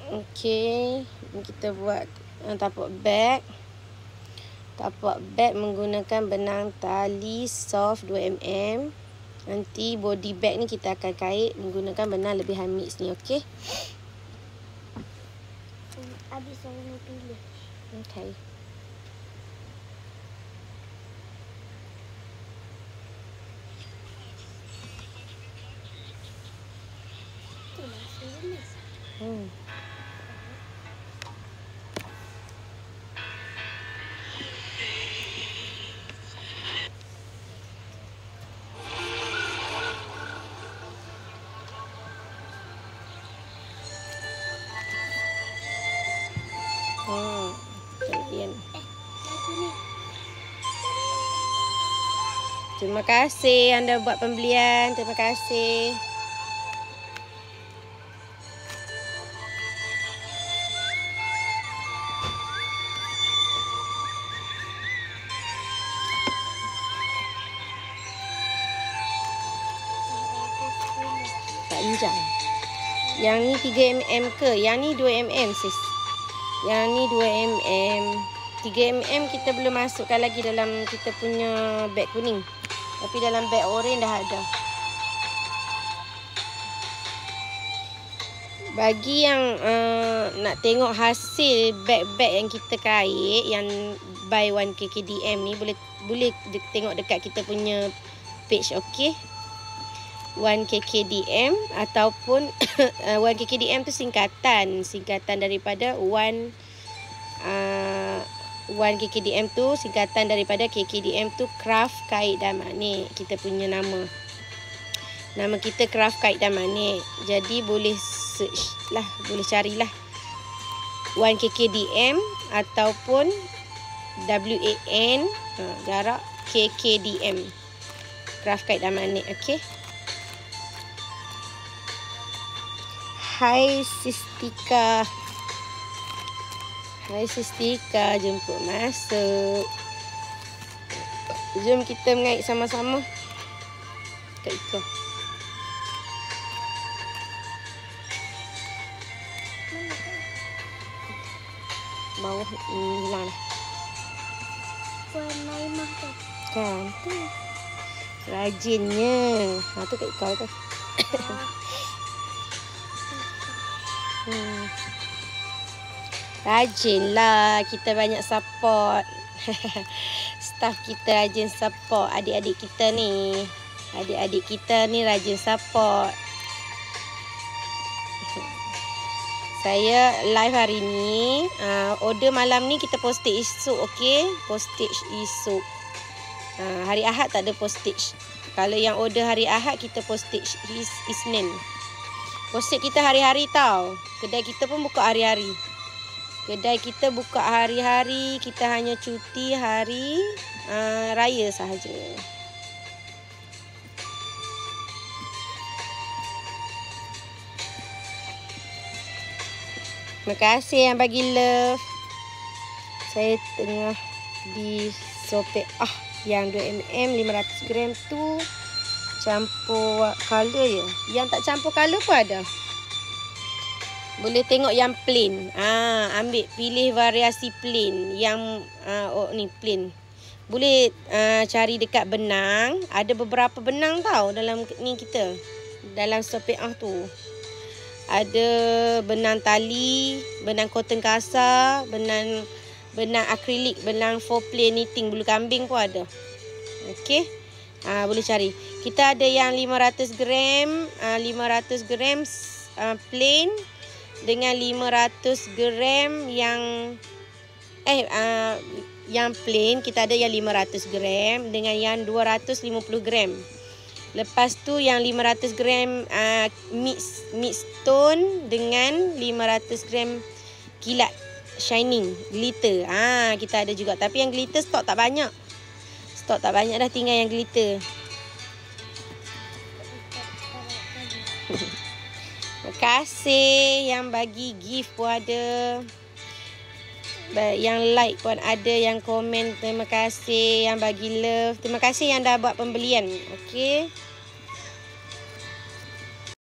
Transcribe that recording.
Okey, kita buat tapak beg. Tapak beg menggunakan benang tali soft 2mm. Nanti body bag ni kita akan kait menggunakan benang lebihan mix ni, okey? Habis saya nak pilih. Okey. Kemudian. Terima kasih anda buat pembelian. Terima kasih. Panjang. Yang ni 3mm ke? Yang ni 2mm sis. Yang ni 2mm. 3mm kita belum masukkan lagi dalam kita punya beg kuning. Tapi dalam beg oren dah ada. Bagi yang nak tengok hasil beg-beg yang kita kait, yang buy 1KKDM ni, boleh tengok dekat kita punya page, okey? 1KKDM ataupun 1KKDM tu singkatan daripada 1KKDM tu singkatan daripada KKDM tu Craft Kait dan Magnet. Kita punya nama kita Craft Kait dan Magnet. Jadi boleh search lah, boleh carilah 1KKDM ataupun WAN jarak KKDM Craft Kait dan Magnet, okey? Hai Sistika. Hai Sistika, jemput masuk. Jom kita mengait sama-sama. Kak Ika. Bawah hilang dah. Warna imah tu. Kan tu. Rajinnya. Tu Kak Ika tu. Rajin lah, kita banyak support. Staff kita rajin support adik-adik kita ni. Adik-adik kita ni rajin support. Saya live hari ni. Order malam ni kita postage esok, okey? Postage esok. Hari Ahad tak ada postage. Kalau yang order hari Ahad kita postage Isnin. Postage kita hari-hari tau. Kedai kita pun buka hari-hari. Kedai kita buka hari-hari. Kita hanya cuti hari raya sahaja. Terima kasih yang bagi love. Saya tengah di sopek yang 2mm 500 gram tu campur color je. Yang tak campur color pun ada. Boleh tengok yang plain. Ambil pilih variasi plain. Yang ni plain. Boleh cari dekat benang. Ada beberapa benang tau dalam ni kita. Dalam sopek tu. Ada benang tali, benang cotton kasar, benang akrilik, benang 4-play knitting bulu kambing pun ada. Okey. Boleh cari. Kita ada yang 500 gram, 500 gram plain dengan 500 gram yang plain. Kita ada yang 500 gram dengan yang 250 gram. Lepas tu yang 500 gram mix stone dengan 500 gram kilat shining glitter. Kita ada juga, tapi yang glitter stok tak banyak. Stok tak banyak dah, tinggal yang glitter. Terima kasih yang bagi gift pun ada. Yang like pun ada, yang komen terima kasih, yang bagi love. Terima kasih yang dah buat pembelian. Okey.